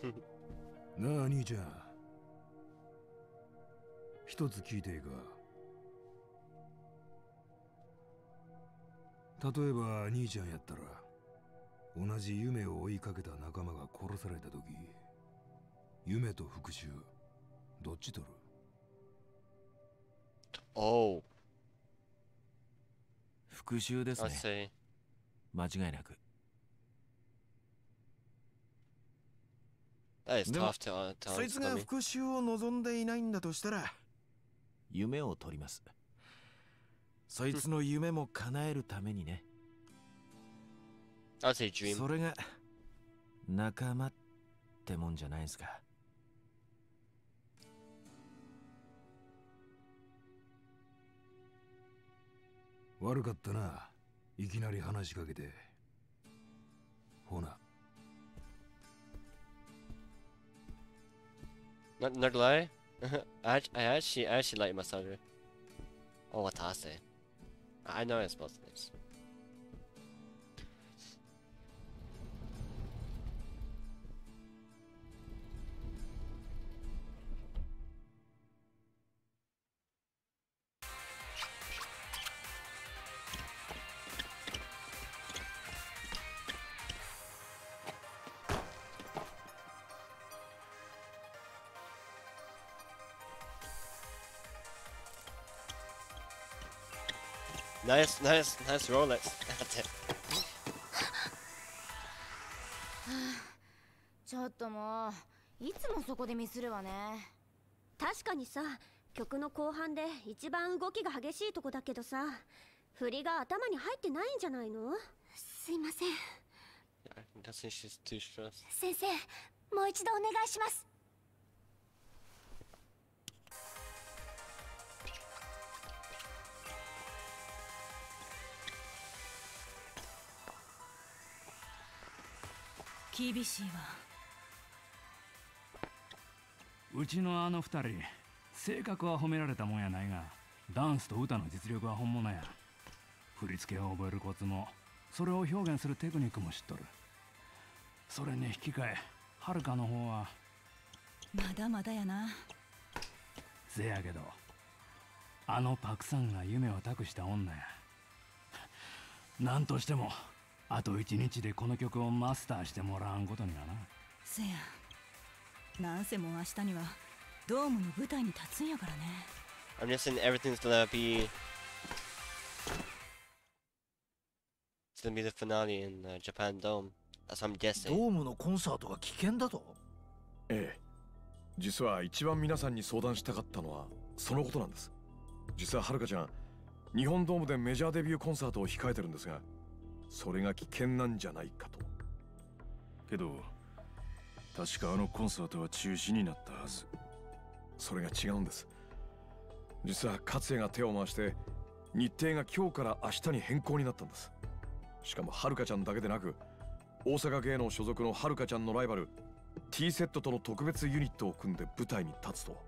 なあ兄ちゃん、一つ聞いていいか。例えば兄ちゃんやったら、同じ夢を追いかけた仲間が殺された時、夢と復讐どっち取る？ Oh, 復讐です I ね。 see. 間違いなく。 That is でも tough to そいつ answer が me. 復讐を望んでいないんだとしたら、 夢を取ります。そいつの夢も叶えるためにね。 I'd say dream. それが仲間ってもんじゃないですか。 悪かったな、いきなり話しかけて。ほな。 Not lie. I actually like Masaru. Oh, Watase. I know it's both names. Nice Rolex. ちょっともういつもそこでミスるわね。 確かにさ、曲の後半で一番動きが激しいとこだけどさ、振りが頭に入ってないんじゃないの？ すいません。 I think she's too stressed. 先生、もう一度お願いします。 厳しいわ。うちのあの二人、性格は褒められたもんやないが、ダンスと歌の実力は本物や。振り付けを覚えるコツも、それを表現するテクニックも知っとる。それに引き換え、はるかの方はまだまだやな。 せやけど、あのパクさんが夢を託した女や。なんとしてもあと1日でこの曲をマスターしてもらわんことにはな。 せや、なんせもう明日にはドームの舞台に立つんやからね。 I'm guessing everything's gonna be. It's gonna be the finale in Japan Dome. That's what I'm ド guessing. ームのコンサートが危険だと？ ええ、実は一番皆さんに相談したかったのはそのことなんです。実ははるかちゃん、日本ドームでメジャーデビューコンサートを控えてるんですが、それが危険なんじゃないかと。 けど確かあのコンサートは中止になったはず。 それが違うんです。実は勝也が手を回して日程が今日から明日に変更になったんです。しかもはるかちゃんだけでなく、大阪芸能所属のはるかちゃんのライバル T セットとの特別ユニットを組んで舞台に立つと。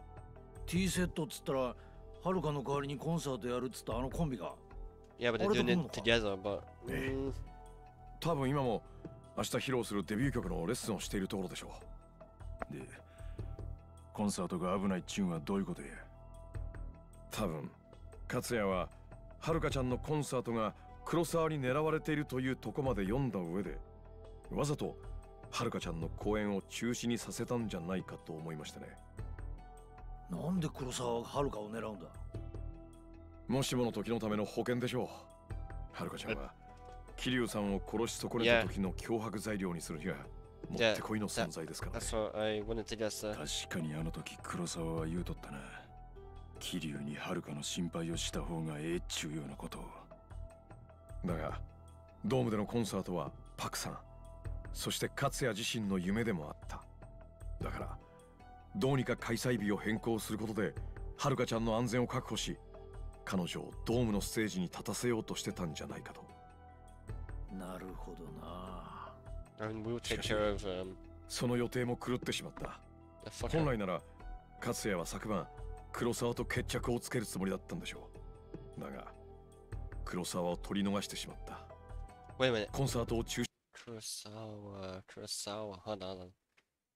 T セットっつったら、はるかの代わりにコンサートやるっつったあのコンビが。 Yeah, but they're doing it together. But 多分今も明日披露するデビュー曲のレッスンをしているところでしょう。で、コンサートが危ないっちゅうんはどういうことや？ 多分勝也ははるかちゃんのコンサートが黒沢に狙われているというとこまで読んだ上で、わざとはるかちゃんの公演を中止にさせたんじゃないかと思いましてね。 なんで黒沢がはるかを狙うんだ？ もしもの時のための保険でしょう。はるかちゃんは桐生さんを殺し損ねた時の脅迫材料にするにはもってこいの存在ですからね。 that's what I wanted to guess. 確かにあの時黒沢は言うとったな。桐生にはるかの心配をした方がええっちゅうようなことを。 だがドームでのコンサートはパクさん、そして勝也自身の夢でもあった。だからどうにか開催日を変更することではるかちゃんの安全を確保し、彼女をドームのステージに立たせようとしてたんじゃないかと。 なるほどな。 And we'll take care of その予定も狂ってしまった。 the 本来なら勝也は昨晩黒沢と決着をつけるつもりだったんでしょう。だが黒沢を取り逃してしまった。 Wait a minute. コンサートを中止。 Kurosawa. Hold on.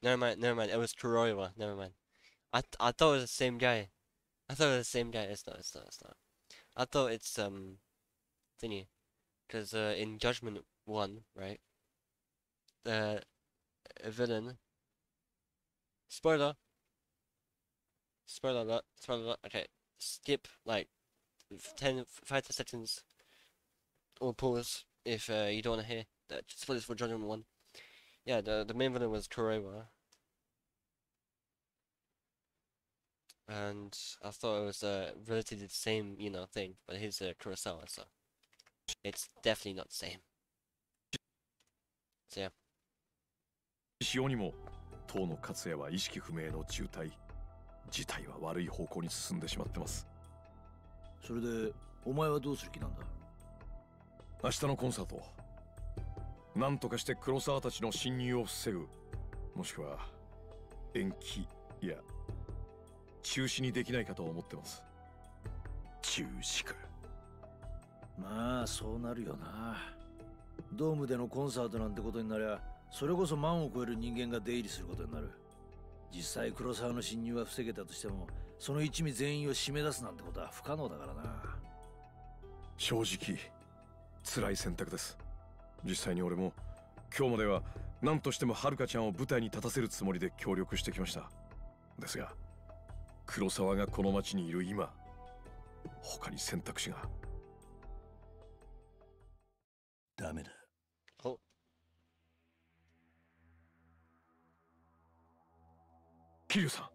Never mind, never mind. It was Kuroiwa. Never mind. I thought it was the same guy. I thought it was the same guy. It's not. It's not. It's not. I thought it's thingy, because in Judgment 1, right? The villain. Spoiler. Spoiler alert. Spoiler alert. Okay. Skip like 5 to seconds, or pause if you don't want to hear. Spoilers for Judgment 1. Yeah, the main villain was Kuroiwa. And I thought it was relatively the same, thing, but he's Kurosawa, so it's definitely not the same. So yeah. 潮にも当の勝也は意識不明の重体。事態は悪い方向に進んでしまってます。 それでお前はどうする気なんだ？ 明日のコンサート、なんとかして黒沢たちの侵入を防ぐ、もしくは延期や中止にできないかと思ってます。 中止か。 まあそうなるよな。ドームでのコンサートなんてことになりゃ、それこそ万を超える人間が出入りすることになる。実際黒沢の侵入は防げたとしても、その一味全員を締め出すなんてことは不可能だからな。 正直辛い選択です。実際に俺も今日までは何としても遥ちゃんを舞台に立たせるつもりで協力してきました。ですが黒沢がこの町にいる今、他に選択肢が。 ダメだ。 桐生さん。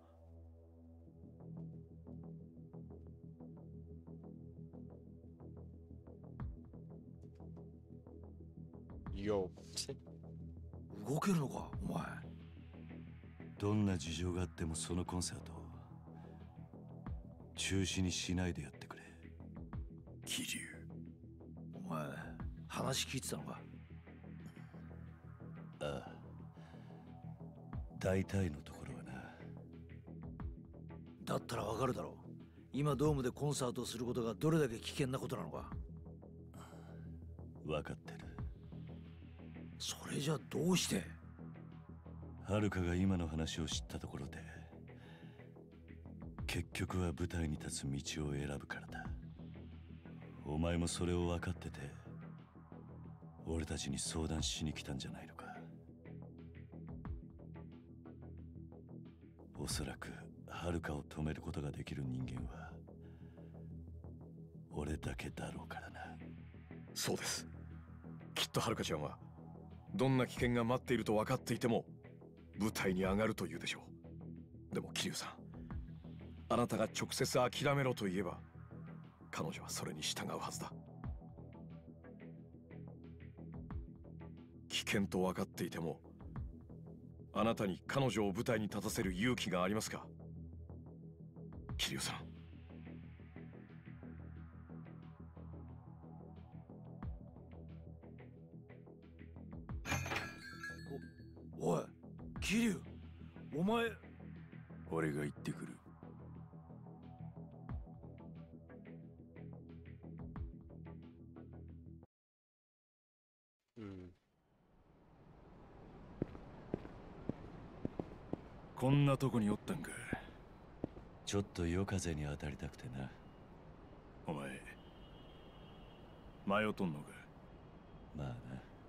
よ。 動けるのか、お前。 どんな事情があってもそのコンサート中止にしないでやってくれ。桐生。 お前、話聞いてたのか？ ああ。大体のところはな。 だったらわかるだろう。今ドームでコンサートをすることがどれだけ危険なことなのか。 分かってる。 それじゃどうして？ 遥が今の話を知ったところで結局は舞台に立つ道を選ぶからだ。お前もそれを分かってて俺たちに相談しに来たんじゃないのか。おそらく遥を止めることができる人間は俺だけだろうからな。 そうです。きっと遥ちゃんはどんな危険が待っていると分かっていても舞台に上がると言うでしょう。でも桐生さん、あなたが直接諦めろと言えば彼女はそれに従うはずだ。危険と分かっていてもあなたに彼女を舞台に立たせる勇気がありますか、桐生さん。 おい、桐生、お前。 俺が行ってくる。こんなとこにおったんか。ちょっと夜風に当たりたくてな。お前迷うとんのか。まあな。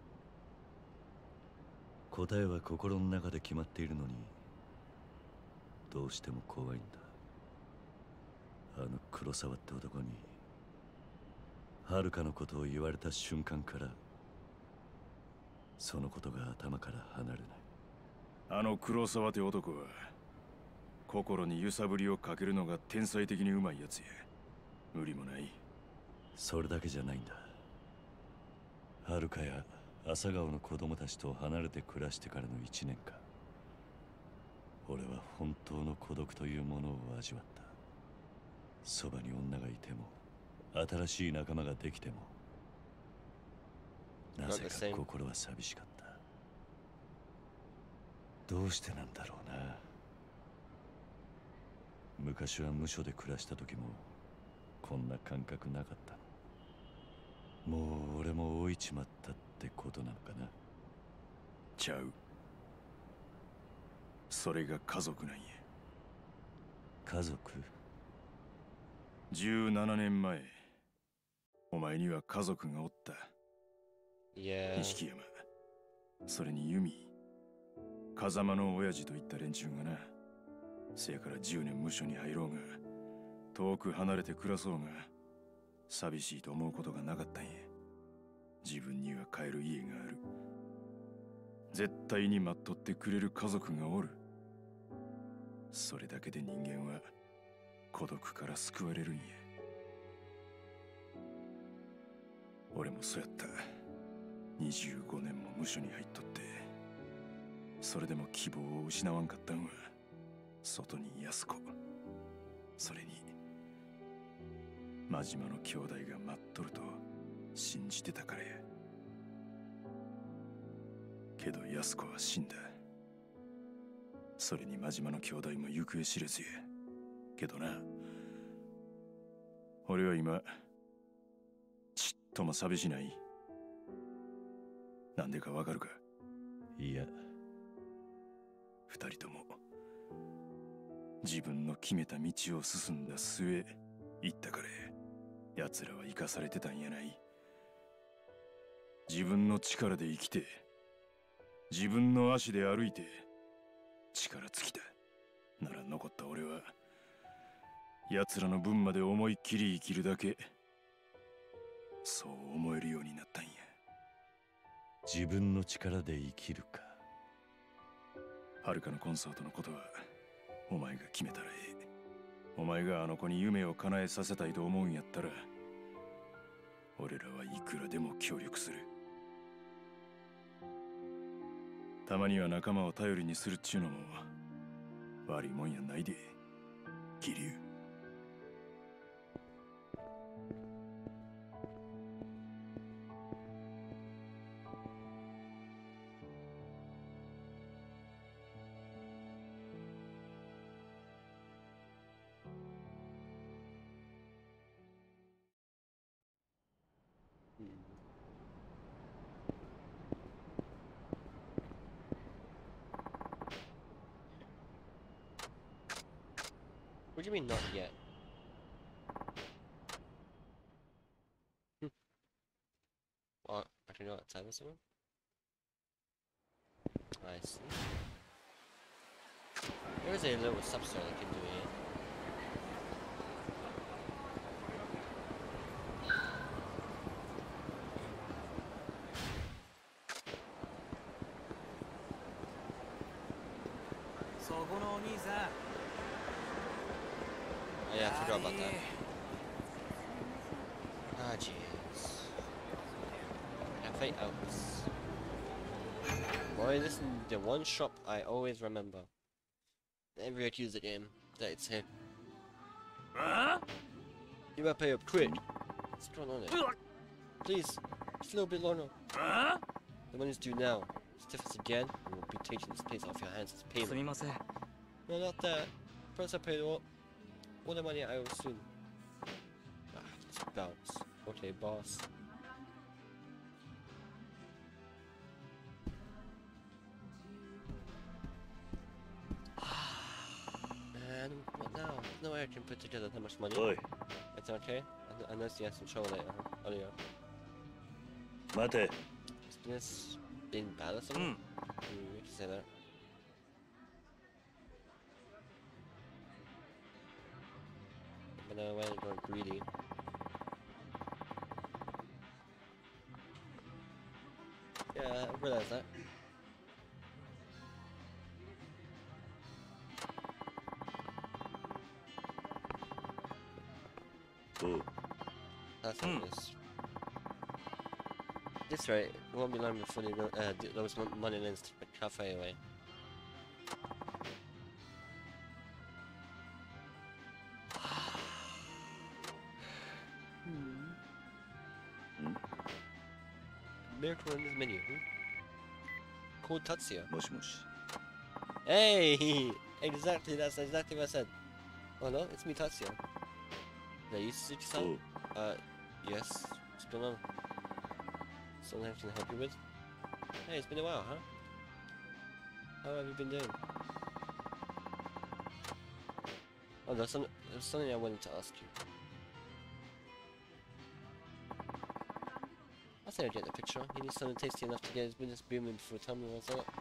答えは心の中で決まっているのにどうしても怖いんだ。あの黒沢って男に遥のことを言われた瞬間からそのことが頭から離れない。あの黒沢って男は心に揺さぶりをかけるのが天才的にうまいやつや。無理もない。それだけじゃないんだ。遥や朝顔の子供たちと離れて暮らしてからの1年間、俺は本当の孤独というものを味わった。そばに女がいても新しい仲間ができてもなぜか心は寂しかった。どうしてなんだろうな。昔は無所で暮らした時もこんな感覚なかったの。もう俺も老いちまったってことなのかな。ちゃう。 それが家族なんや。 家族 17年前、お前には家族がおった。錦山、それに弓、風間の親父といった連中がな。せやから10年無所に入ろうが、遠く離れて暮らそうが、寂しいと思うことがなかったんや。自分には帰る家がある。絶対に待っとってくれる家族がおる。それだけで人間は孤独から救われるんや。俺もそうやった。25年も無所に入っとって、それでも希望を失わんかったんは外に安子、それに真島の兄弟が待っとると信じてたからや。けど安子は死んだ。それに真島の兄弟も行方知れずや。けどな、俺は今ちっとも寂しない。なんでかわかるか？ いや、 二人とも自分の決めた道を進んだ末行ったからや。奴らは生かされてたんやない。自分の力で生きて、自分の足で歩いて力尽きたなら、残った俺は奴らの分まで思いっきり生きるだけ、そう思えるようになったんや。 自分の力で生きるか。 はるかのコンサートのことはお前が決めたらええ。お前があの子に夢を叶えさせたいと思うんやったら、俺らはいくらでも協力する。たまには仲間を頼りにするっちゅうのも悪いもんやないで、桐生。 What do you mean not yet? Well, I don't know what time is it. I see. There is a little substance I can do here. Oh yeah, I forgot about that. Ah, jeez. F8 outs. Boy, this is the one shop I always remember. Every accused game that it's here. You might pay up quick. What's going on there? Please, just a little bit longer. The money's due now. Stiff us again, and we'll be taking this place off your hands as payment. No, not that. First I paid all the money I owe soon. Ah, let's bounce. Okay, boss. And what now? No way I can put together that much money. Oi. It's okay? Unless you have some trouble later. Oh yeah. 待て。 Is this being bad or something? You can say that. But no way, going greedy. Yeah, I realize that. Ooh. That's what it is. That's right, it won't be long before they those money lens to the cafe away. Miracle in this menu. Called Tatsuya. もしもし。 Hey! Exactly, that's exactly what I said. Oh no, it's me, Tatsuya. Did I use Tsuchi-san? Yes. What's going on? Something I can help you with? Hey, it's been a while, huh? How have you been doing? Oh, there's something I wanted to ask you. I think I get the picture. He needs something tasty enough to get his business booming before tell me what's up.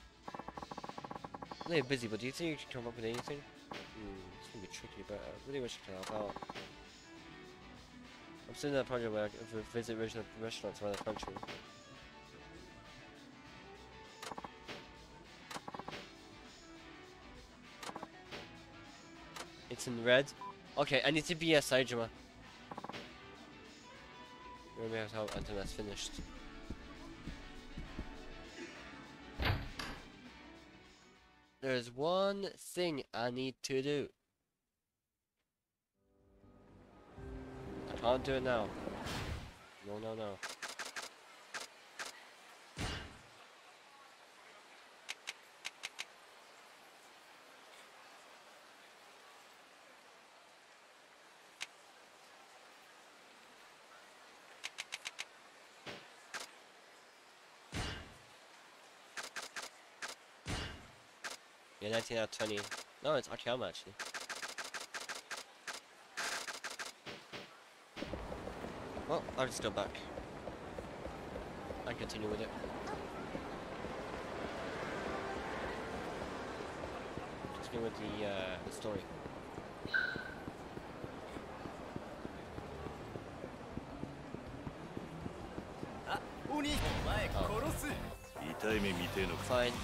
I'm really busy, but do you think you can come up with anything? It's gonna be tricky, but I really wish I could help out. I'm still in that project where I visit regional restaurants around the country. It's in red. Okay, I need to be a Saijima. Maybe I have to help until that's finished. There's one thing I need to do. I can't do it now. No, no, no. Yeah, 19 out of 20. No, it's Akiyama actually. Well, I'll just go back. And continue with it. Just go with the story. Fine.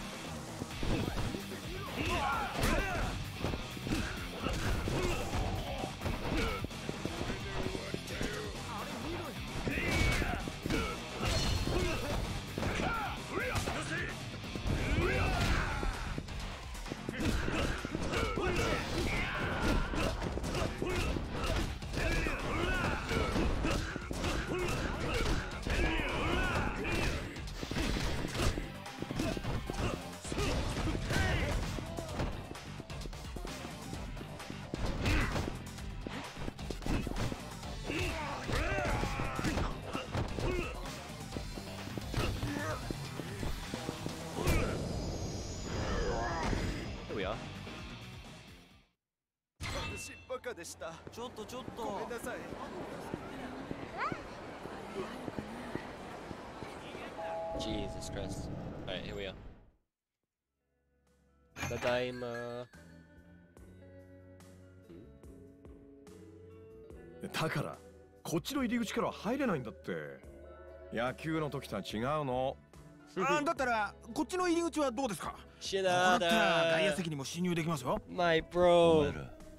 Jesus Christ. Alright, here we are. Tadaima. だからこっちの入り口からは入れないんだって。野球の時とは違うの。 だったらこっちの入り口はどうですか。 Shit だったら外野席にも侵入できますよ。 My bro.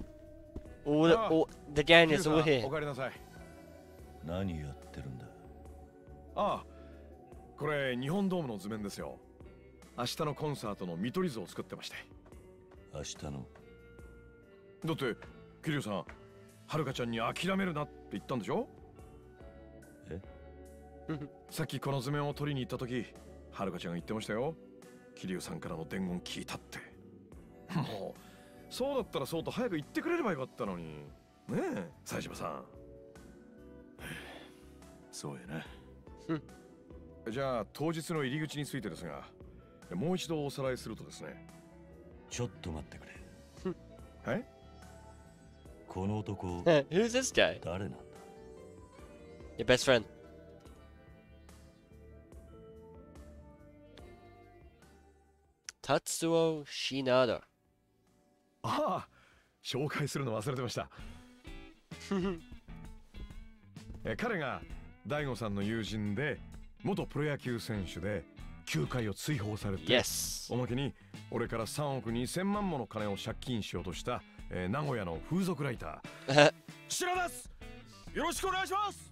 The gang is all here. お帰りなさい。 何やってるんだ。 ああ、これ日本ドームの図面ですよ。明日のコンサートの見取り図を作ってまして。 明日の。 だって桐生さん、はるかちゃんに諦めるなって言ったんでしょ。 え？ さっきこの図面を取りに行った時、はるかちゃんが言ってましたよ。桐生さんからの伝言聞いたって。もうそうだったらそうと早く言ってくれればよかったのに。ねえ、冴島さん。 そうやな。 じゃあ当日の入り口についてですが、もう一度おさらいするとですね。 ちょっと待ってくれ。 はい？ この男。 Who's this guy? 誰なんだ？ Your best friend. Tatsuo Shinada. ああ、紹介するの忘れてました。彼が大悟さんの友人で元プロ野球選手で球界を追放されて、 Yes. おまけに俺から3億2000万もの金を借金しようとした、名古屋の風俗ライター白です。よろしくお願いします。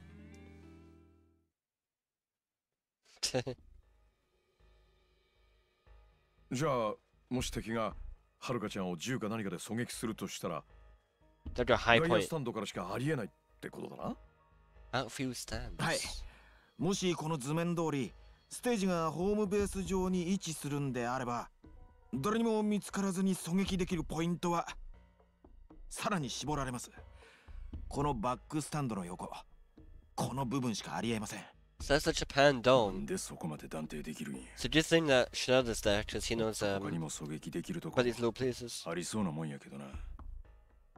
じゃあもし敵がはるかちゃんを銃か何かで狙撃するとしたら、 That's a high 外野 point. スタンドからしかありえないってことだな。 Outfield stands. はい。もしこの図面通りステージがホームベース上に位置するんであれば、誰にも見つからずに狙撃できるポイントはさらに絞られます。このバックスタンドの横、この部分しかありえません。 So that's the Japan Dome. でそこまで断定できるんや。 So do you think that Shinada's there because he knows 他にも狙撃できるとこ about these little places? ありそうなもんやけどな。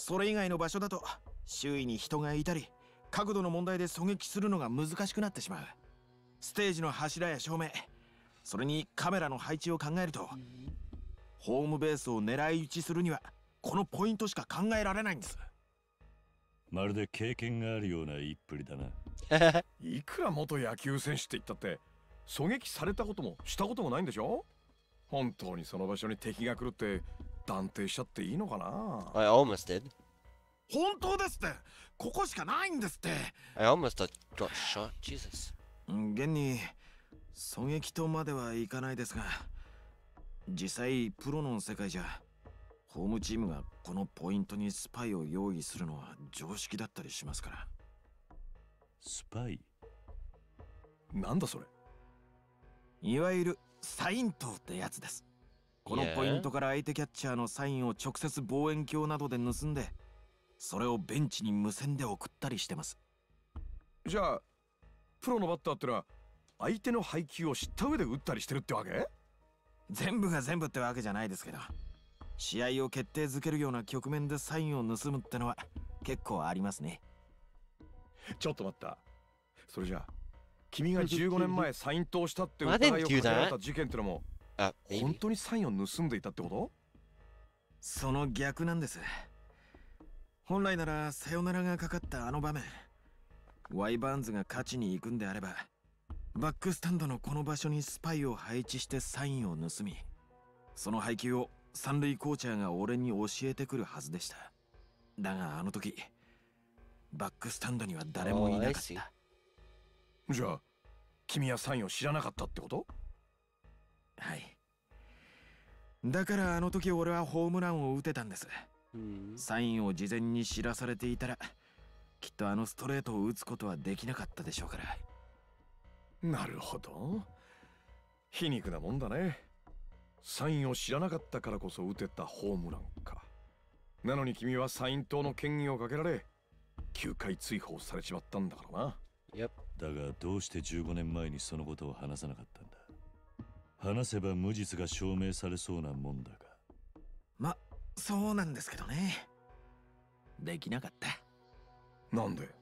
それ以外の場所だと周囲に人がいたり角度の問題で狙撃するのが難しくなってしまう。ステージの柱や照明、それにカメラの配置を考えると、ホームベースを狙い撃ちするにはこのポイントしか考えられないんです。 まるで経験があるような言いっぷりだな。 いくら元野球選手って言ったって狙撃されたこともしたこともないんでしょ。本当にその場所に敵が来るって断定しちゃっていいのかな。 I almost did. 本当ですって。ここしかないんですって。 I almost got shot. Jesus. 現に狙撃とまではいかないですが、実際プロの世界じゃホームチームがこのポイントにスパイを用意するのは常識だったりしますから。 スパイ？ なんだそれ。 いわゆるサイン塔ってやつです。このポイントから相手キャッチャーのサインを直接望遠鏡などで盗んで、それをベンチに無線で送ったりしてます。 じゃあプロのバッターってのは相手の配球を知った上で打ったりしてるってわけ？ 全部が全部ってわけじゃないですけど、試合を決定づけるような局面でサインを盗むってのは結構ありますね。 ちょっと待った。それじゃあ君が15年前サイン盗したって疑いをかけられた事件ってのも本当にサインを盗んでいたってこと？ その逆なんです。本来ならサヨナラがかかったあの場面、ワイバーンズが勝ちに行くんであれば、バックスタンドのこの場所にスパイを配置してサインを盗み、その配球を三塁コーチャーが俺に教えてくるはずでした。だがあの時バックスタンドには誰もいなかった。 じゃあ君はサインを知らなかったってこと？ はい。だからあの時俺はホームランを打てたんです。サインを事前に知らされていたら、きっとあのストレートを打つことはできなかったでしょうから。 なるほど。皮肉なもんだね。サインを知らなかったからこそ打てたホームランか。なのに君はサイン盗の嫌疑をかけられ9回追放されちまったんだからな。 だがどうして15年前にそのことを話さなかったんだ。話せば無実が証明されそうなもんだが。 ま、そうなんですけどね。できなかった。 なんで？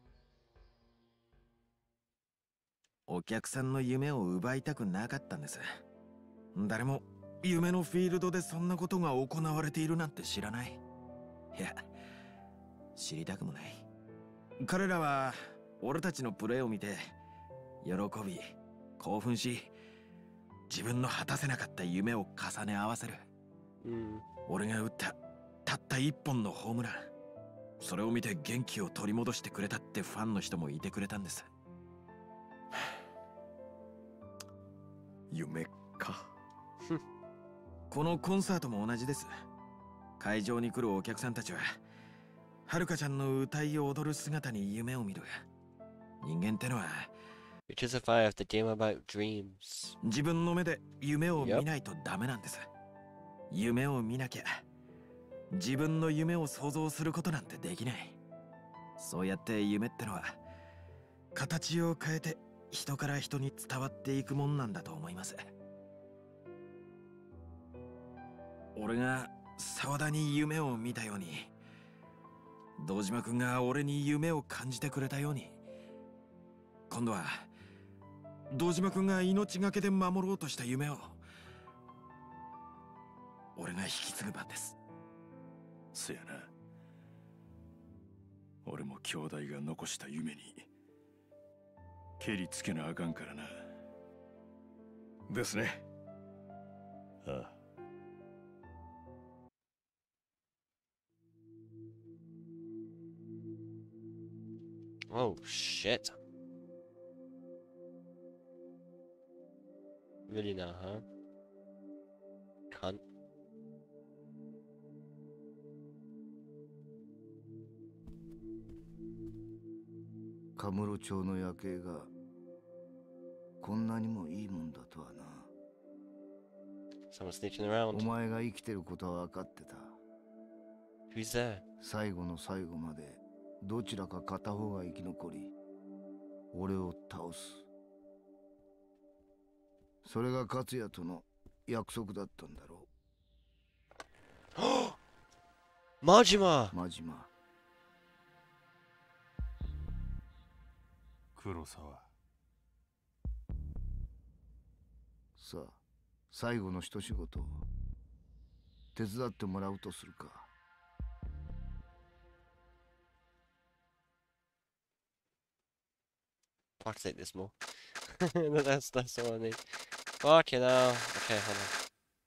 お客さんの夢を奪いたくなかったんです。誰も夢のフィールドでそんなことが行われているなんて知らない。いや、知りたくもない。彼らは俺たちのプレーを見て喜び、興奮し、自分の果たせなかった夢を重ね合わせる。俺が打ったたった一本のホームラン、それを見て元気を取り戻してくれたってファンの人もいてくれたんです。 夢か。 このコンサートも同じです。会場に来るお客さんたちははるかちゃんの歌い踊る姿に夢を見る。人間ってのは自分の目で夢を見ないとダメなんです。夢を見なきゃ自分の夢を想像することなんてできない。そうやって夢ってのは形を変えて人から人に伝わっていくもんなんだと思います。俺が沢田に夢を見たように、堂島君が俺に夢を感じてくれたように、今度は堂島君が命がけで守ろうとした夢を俺が引き継ぐ番です。 そやな。俺も兄弟が残した夢に蹴りつけなあかんからな。 ですね。 ああ。 Oh shit. Really now, huh? Cunt. カムロ町の夜景がこんなにもいいもんだとはな。 Someone snitching around. お前が生きてることは分かってた。 Who's there? 最後の最後までどちらか片方が生き残り俺を倒す。それが勝也との約束だったんだろう。 Majima! 真島。 黒沢。 さあ、最後の一仕事手伝ってもらうとするか。 Fuck's sake, this more. that's all I need. Fuck you know. Okay, hold on.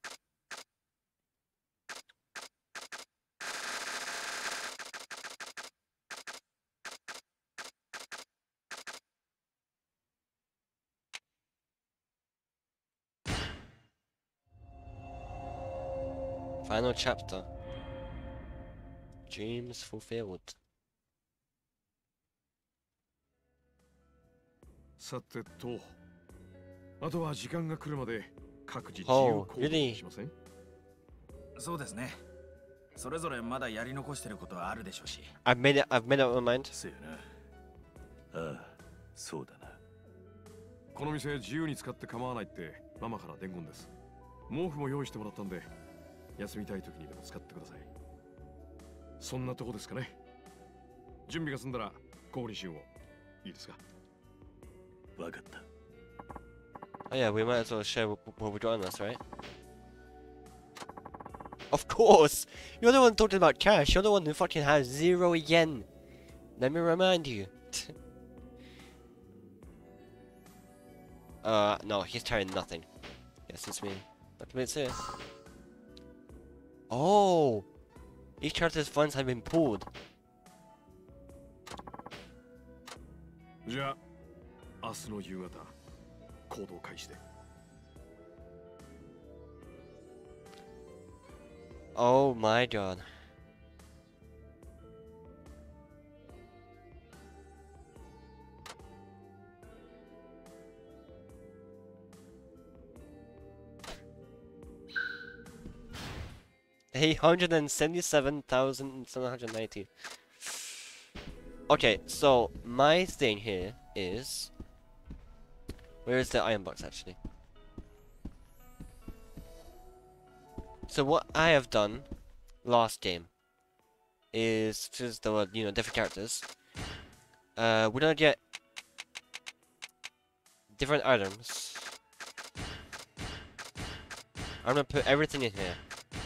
Final chapter. Dreams fulfilled. さてと、あとは時間が来るまで各自自由 Oh, 行動 really? しません？ そうですね。それぞれまだやり残してることはあるでしょうし。 I've made up my mind. せやな。ああ、そうだな。 この店自由に使って構わないってママから伝言です。毛布も用意してもらったんで、休みたい時にでも使ってください。そんなとこですかね。準備が済んだらここにしよう。いいですか？ わかった。 Oh yeah, we might as well share what we got on us, right? Of course! You're the one talking about cash. You're the one who fucking has 0 yen. Let me remind you. No, he's carrying nothing. Yes, it's me. Look at this. Oh! Each character's funds have been pulled. じゃあ、明日の夕方、行動開始で。 Oh my god. $877,790. Okay, so my thing here is, where is the iron box actually? So what I have done last game is, because there were, different characters, we're gonna get different items. I'm gonna put everything in here.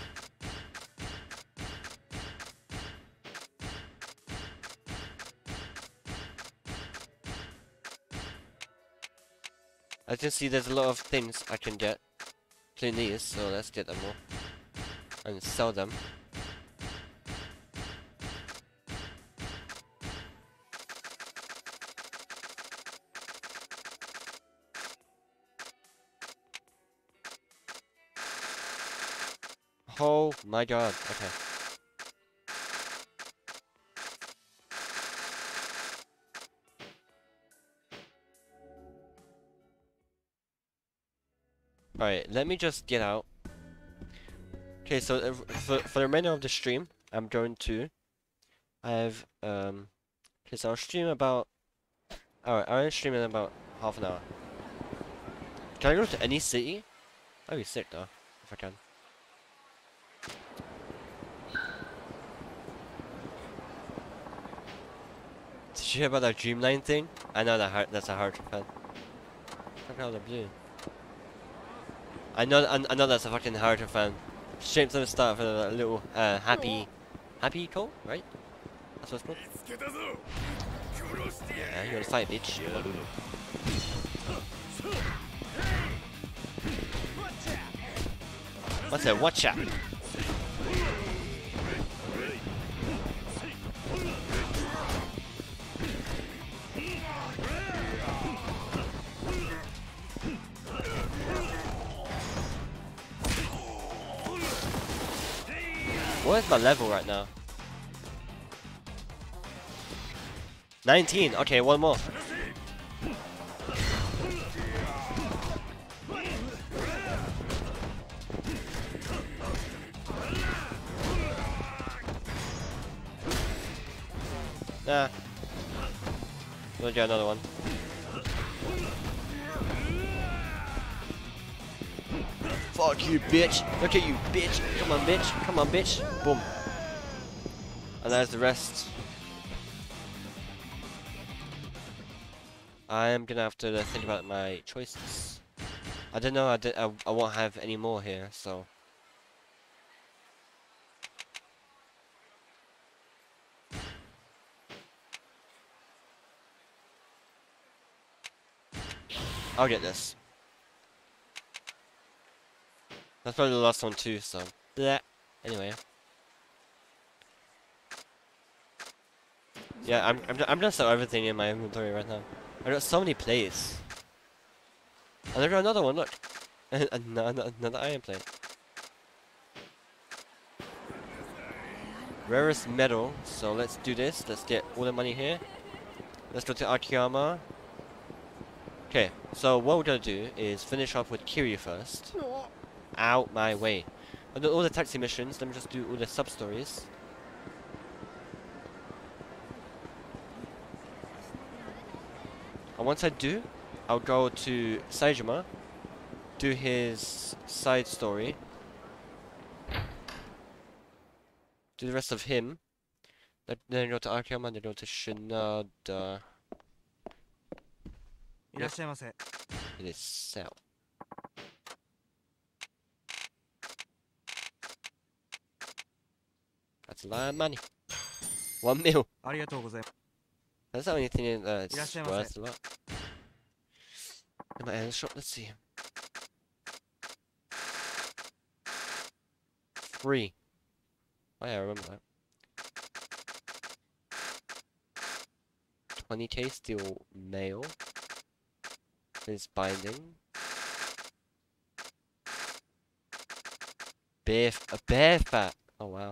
As you can see, there's a lot of things I can get, including these, so let's get them all and sell them. Oh my god, okay. Alright, let me just get out. Okay, so for the remainder of the stream, I'm going to have okay, so I'll stream about, alright, I'll stream in about half an hour. Can I go to any city? That'd be sick though, if I can. Did you hear about that Dreamline thing? I know that's a hard fan. Look how they're blue. I know that's a fucking Haruto fan. Straight to the start for a little happy call, right? That's what it's called. Yeah, you wanna fight, bitch? What's that? Watch out! What is my level right now? 19. Okay, one more. Nah. We'll get another one. Fuck you, bitch. Look at you, bitch. Come on, bitch. Come on, bitch. Boom. And that's the rest. I am gonna have to think about my choices. I don't know, I won't have any more here, so. I'll get this. That's probably the last one too, so. Bleh. Anyway. Yeah, I'm just so everything in my inventory right now. I got so many plates. And I got another one, look. Another iron plate. Rarest metal, so let's do this. Let's get all the money here. Let's go to Akiyama. Okay, so what we're gonna do is finish off with Kiryu first. Out my way. I've done all the taxi missions, let me just do all the sub-stories. And once I do, I'll go to Saejima, do his side story, do the rest of him, then go to Akiyama, then go to Shinada. Yep. It is sell. That's a lot of money. 1 mil. That's the only thing that's worth a lot. In my end shop, let's see. 3. Oh yeah, I remember that. 20k steel mail. This binding. A bear fat. Oh wow.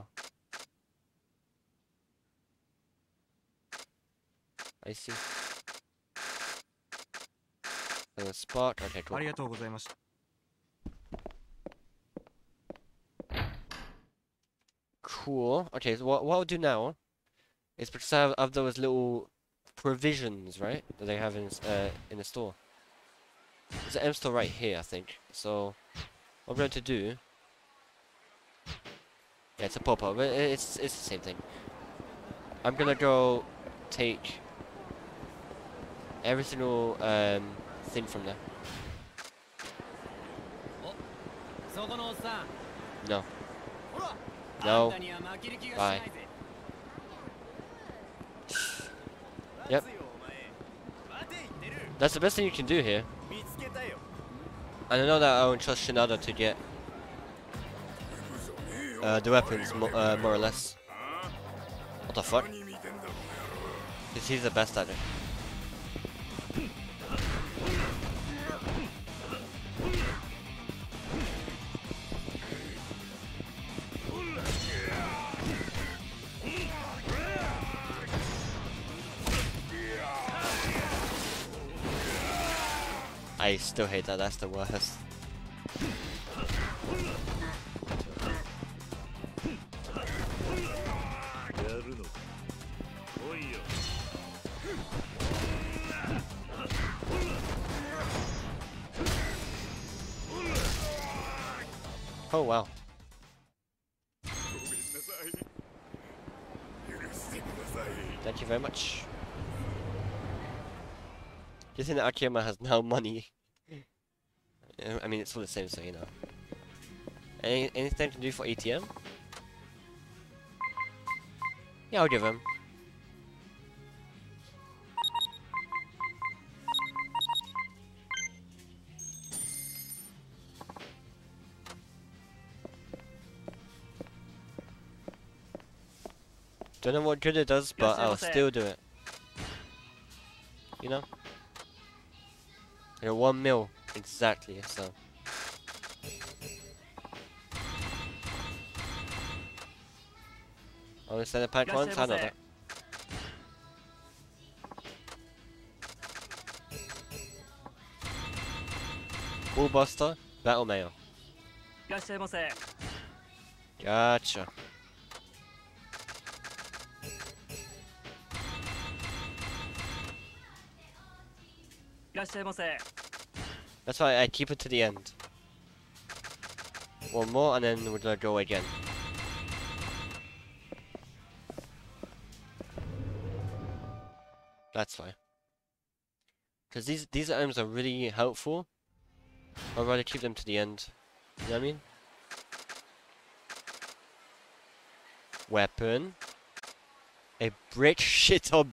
I see. And a spark. Okay, cool. Cool. Okay, so what I'll do now is because I have those little provisions, right, that they have in the store. There's an M store right here, I think. So what I'm going to do. Yeah, it's a pop-up, but it's the same thing. I'm gonna go take every single thing from there. No. No. Bye. Yep. That's the best thing you can do here. And I know that I won't trust Shinada to get the weapons, more or less. What the fuck? Because he's the best at it. I still hate that, that's the worst. Oh wow. Thank you very much. Do you think that Akiyama has no money? I mean, it's all the same, so you know. Anything to do for ATM? Yeah, I'll give him. Don't know what good it does, but I'll still do it. You know? You're 1 mil exactly, so. I'll send a pack once, I know that. Bullbuster, Battle Mail. Gotcha. That's why I keep it to the end. One more and then we're gonna go again. That's why. Because these items are really helpful. I'd rather keep them to the end. You know what I mean? Weapon. A brick shit or